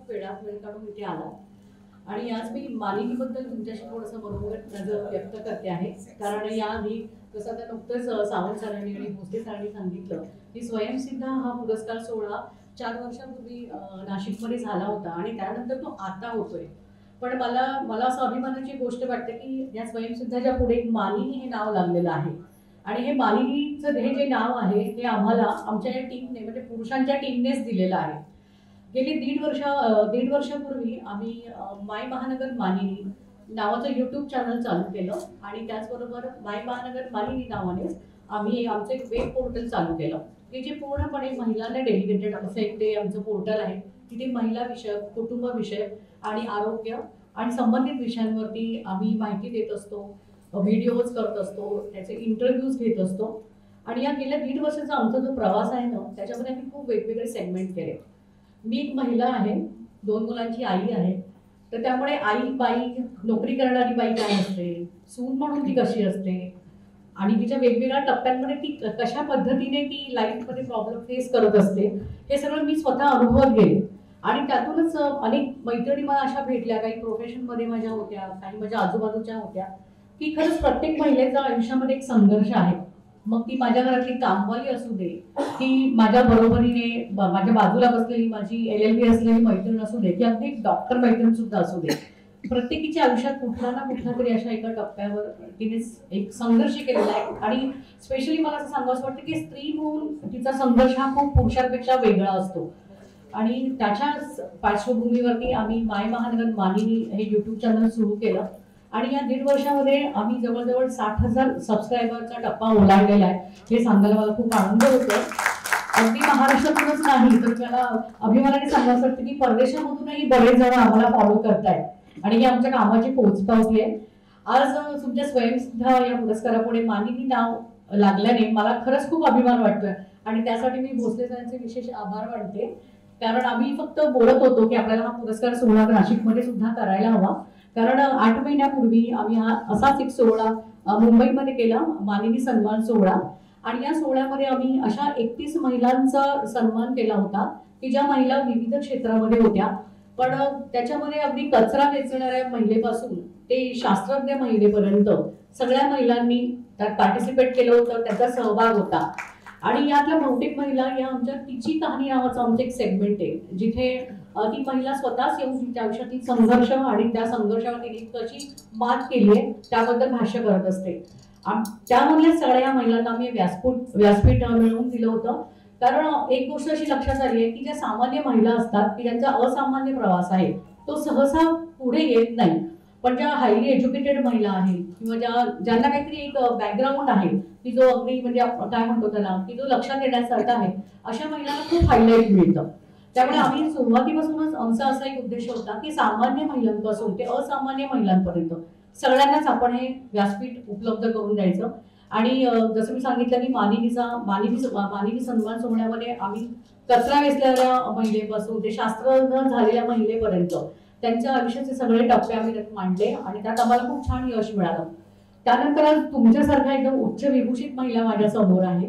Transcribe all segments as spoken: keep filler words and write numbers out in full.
खूप वेळात वेळ काढून इथे आला आणि आज मी मालिनीबद्दल तुमच्याशी थोडंसं मनोगत माझं व्यक्त करते आहे. कारण याआधी जसं आता नुकतंच सावंत सरांनी आणि भोसले सरांनी सांगितलं की स्वयंसिद्धा हा पुरस्कार सोहळा चार वर्षांपूर्वी नाशिकमध्ये झाला होता आणि त्यानंतर तो आता होतोय. पण मला मला असं अभिमानाची गोष्ट वाटते की या स्वयंसिद्धाच्या पुढे एक मालिनी हे नाव लागलेलं आहे आणि हे मालिनीचं हे जे नाव आहे हे आम्हाला आमच्या या टीमने म्हणजे पुरुषांच्या टीमनेच दिलेलं आहे. गेली दीड वर्ष दीड वर्षापूर्वी आम्ही माय महानगर मालिनी नावाचं यूट्यूब चॅनल चालू केलं आणि त्याचबरोबर माय महानगर मालिनी नावानेच आम्ही आमचं एक वेब पोर्टल चालू केलं की जे पूर्णपणे महिलांना डेडिकेटेड असं एक ते आमचं पोर्टल आहे. तिथे महिला विषयक, कुटुंब विषयक आणि आरोग्य आणि संबंधित विषयांवरती आम्ही माहिती देत असतो, व्हिडिओज करत असतो, त्याचे इंटरव्ह्यूज घेत असतो. आणि या गेल्या दीड वर्षाचा आमचा जो प्रवास आहे ना त्याच्यामध्ये आम्ही खूप वेगवेगळे सेगमेंट केले. मी एक महिला आहे, दोन मुलांची आई आहे, तर त्यामुळे आई बाई, नोकरी करणारी बाई काय असते, सून म्हणून ती कशी असते आणि तिच्या वेगवेगळ्या टप्प्यांमध्ये ती कशा पद्धतीने ती लाईफमध्ये प्रॉब्लेम फेस करत असते हे सगळं मी स्वतः अनुभवत गेले. आणि त्यातूनच अनेक मैत्रिणी मला अशा भेटल्या, काही प्रोफेशनमध्ये माझ्या होत्या, काही माझ्या आजूबाजूच्या होत्या, की खरंच प्रत्येक महिलेचा आयुष्यामध्ये एक संघर्ष आहे. मग ती माझ्या घरातली कामवाली असू दे, की माझ्या बरोबरीने माझ्या बाजूला बसलेली माझी एल एल बी असलेली मैत्रीण असू दे, की अगदी डॉक्टर मैत्रीण सुद्धा असू दे, प्रत्येकीच्या आयुष्यात कुठला ना कुठला तरी अशा एका टप्प्यावर तिने एक संघर्ष केलेला आहे. आणि स्पेशली मला असं सांगावं वाटतं की स्त्री म्हणून तिचा संघर्ष हा खूप पुरुषांपेक्षा वेगळा असतो. आणि त्याच्या पार्श्वभूमीवरती आम्ही माय महानगर मालिनी हे युट्यूब चॅनल सुरू केलं आणि या दीड वर्षामध्ये आम्ही जवळजवळ साठ हजार सबस्क्रायबरचा टप्पा ओलांडलेला आहे. हे सांगायला मला खूप आनंद होतो. अगदी महाराष्ट्रातूनच नाही तर मला अभिमानाने सांगावं वाटतं की परदेशामधूनही बरेच जण आम्हाला फॉलो करतायत आणि ही आमच्या कामाची पोचपावती आहे. आज तुमच्या स्वयंसिद्धा या पुरस्कारापुढे मालिनी नाव लागल्याने मला खरंच खूप अभिमान वाटतोय आणि त्यासाठी मी भोसले सरांचे विशेष आभार मानते. कारण आम्ही फक्त बोलत होतो की आपल्याला हा पुरस्कार सोहळा नाशिकमध्ये सुद्धा करायला हवा. कारण आठ महिन्यापूर्वी आम्ही हा असाच एक सोहळा मुंबईमध्ये केला, मालिनी सन्मान सोहळा. आणि या सोहळ्यामध्ये आम्ही अशा एकतीस महिलांचा सन्मान केला होता की ज्या महिला विविध क्षेत्रामध्ये होत्या. पण त्याच्यामध्ये अगदी कचरा वेचणाऱ्या महिलेपासून ते शास्त्रज्ञ महिलेपर्यंत सगळ्या महिलांनी त्यात पार्टिसिपेट केलं होतं, त्याचा सहभाग होता. आणि यातल्या बहुतेक महिला या आमच्या तिची कहाणी नावाचं आमचं एक सेगमेंट आहे, जिथे ती महिला स्वतःच येऊन तिच्या आयुष्यातील संघर्ष आणि त्या संघर्षावर तिने कशी मात केली आहे त्याबद्दल भाष्य करत असते. त्यामधल्या सगळ्या महिलांना आम्ही व्यासपीठ व्यासपीठ मिळवून दिलं होतं. कारण एक गोष्ट अशी लक्षात आली आहे की ज्या सामान्य महिला असतात की ज्यांचा असामान्य प्रवास आहे तो सहसा पुढे येत नाही. पण ज्या हायली एज्युकेटेड महिला आहेत किंवा ज्या ज्यांना काहीतरी एक बॅकग्राऊंड आहे की जो अगदी म्हणजे काय म्हणतो त्याला की जो लक्षात येण्यासारखा आहे, अशा महिलांना खूप हायलाईट मिळतं. त्यामुळे आम्ही सुरुवातीपासूनच आमचा असा एक उद्देश होता की सामान्य महिलांपासून ते असामान्य महिलांपर्यंत सगळ्यांनाच आपण हे व्यासपीठ उपलब्ध करून द्यायचं. आणि जसं मी सांगितलं की मालिनीचा मालिनी मालिनी सन्मान सोहळ्यामध्ये आम्ही कचरा वेचलेल्या महिलेपासून ते शास्त्रज्ञ झालेल्या महिलेपर्यंत त्यांच्या आयुष्याचे सगळे टप्पे आम्ही त्यात मांडले आणि त्यात आम्हाला खूप छान यश मिळालं. त्यानंतर आज तुमच्यासारखा एकदम उच्च विभूषित महिला माझ्या समोर आहे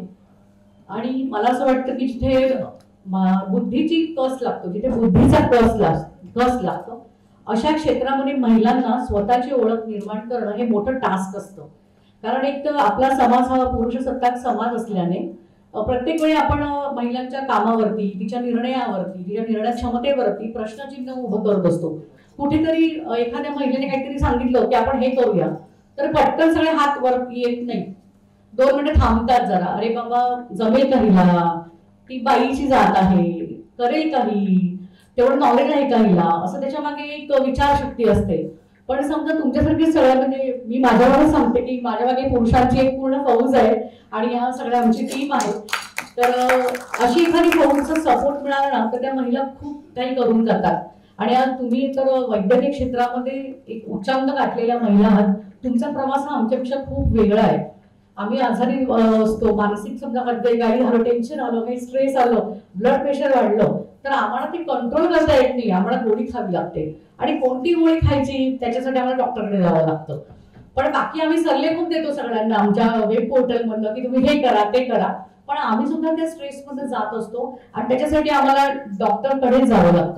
आणि मला असं वाटतं की जिथे बुद्धीची कस लागतो, जिथे बुद्धीचा कस लाग कस लागतो अशा क्षेत्रामध्ये महिलांना स्वतःची ओळख निर्माण करणं हे मोठं टास्क असतं. कारण एक तर आपला समाज हा पुरुषसत्ताक समाज असल्याने प्रत्येक वेळी आपण महिलांच्या कामावरती, तिच्या निर्णयावरती, तिच्या निर्णय क्षमतेवरती प्रश्नचिन्ह उभं करत असतो. कुठेतरी एखाद्या महिलेने काहीतरी सांगितलं की आपण हे करूया तर पटकन सगळे हात वर येत नाही, दोन मिनिटं थांबतात जरा, अरे बाबा जमेल का हिला, ती बाईची जात आहे, करेल काही, तेवढं नॉलेज आहे का हिला, असं त्याच्या मागे एक विचारशक्ती असते. पण समजा तुमच्यासारखी सगळ्या म्हणजे मी माझ्यावरच सांगते की माझ्या मागे पुरुषांची एक पूर्ण फौज आहे आणि ह्या सगळ्या आमची टीम आहे. तर अशी एखादी फौजचा सपोर्ट मिळाला ना तर त्या महिला खूप काही करून जातात. आणि आज तुम्ही तर वैद्यकीय क्षेत्रामध्ये एक उच्चांक गाठलेल्या महिला आहात. तुमचा प्रवास हा आमच्यापेक्षा खूप वेगळा आहे. आम्ही आजारी असतो, मानसिक समजा काही झालं, टेन्शन आलं, काही स्ट्रेस आलं, ब्लड प्रेशर वाढलं तर आम्हाला ते कंट्रोल करता येत नाही, आम्हाला गोळी खावी लागते. आणि कोणती गोळी खायची त्याच्यासाठी आम्हाला डॉक्टरकडे जावं लागतं. पण बाकी आम्ही सल्ले खूप देतो सगळ्यांना आमच्या वेब पोर्टल मधनं की तुम्ही हे करा ते करा. पण आम्ही सुद्धा त्या स्ट्रेसमध्ये जात असतो आणि त्याच्यासाठी आम्हाला डॉक्टरकडे जावं लागतं.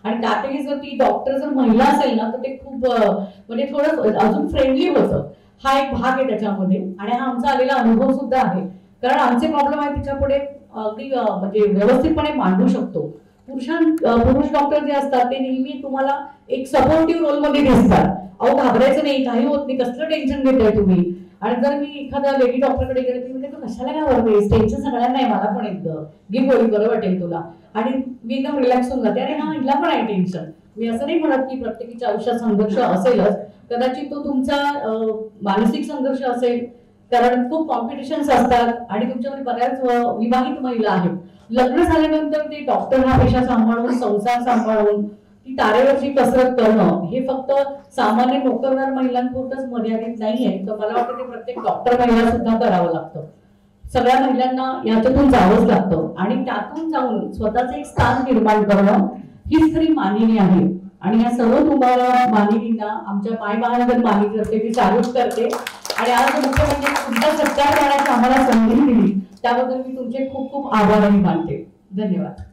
आणि त्यातही जर ती डॉक्टर जर महिला असेल ना तर ते खूप म्हणजे थोडं अजून फ्रेंडली होतं. हा एक भाग आहे त्याच्यामध्ये आणि हा आमचा आलेला अनुभव सुद्धा आहे. कारण आमचे प्रॉब्लेम आहे तिच्या पुढे अगदी म्हणजे व्यवस्थितपणे मांडू शकतो. पुरुषां पुरुष डॉक्टर जे असतात ते नेहमी तुम्हाला एक सपोर्टिव्ह रोल मध्ये दिसतात. अहो घाबरायचं नाही, काही होत नाही, कसलं टेन्शन घेताय तुम्ही. आणि जर मी एखाद्या लेडी डॉक्टरकडे गेले ती म्हणते तू कशाला काय वरतेस, टेन्शन सगळ्यांना आहे, मला पण येतं, घे गोळी बरं वाटेल तुला. आणि मी एकदम रिलॅक्स होऊन जाते, अरे हा हिला पण आहे टेन्शन. मी असं नाही म्हणत की प्रत्येकीच्या आयुष्यात संघर्ष असेलच, कदाचित तो तुमचा मानसिक संघर्ष असेल, कारण खूप कॉम्पिटिशन्स असतात आणि तुमच्याकडे बऱ्याच विवाहित महिला आहेत. लग्न झाल्यानंतर ते डॉक्टर हा पेशा सांभाळून, संसार सांभाळून ती तारेवरची कसरत करणं हे फक्त सामान्य नोकरदार महिलांपुरतच मर्यादित नाहीये. तर मला वाटतं ते प्रत्येक डॉक्टर महिला सुद्धा करावं लागतं. सगळ्या महिलांना याच्यातून जावंच लागतं आणि त्यातून जाऊन स्वतःचं एक स्थान निर्माण करणं हीच खरी मानिनी आहे. आणि या सर्व तुम्हाला मानिनींना आमच्या माय महानगर मानिनीतर्फे मी सॅल्यूट करते. आणि आज मुख्य म्हणजे तुमचा सत्कार करण्याची आम्हाला संधी दिली त्याबद्दल मी तुमचे खूप खूप आभारही मानते. धन्यवाद.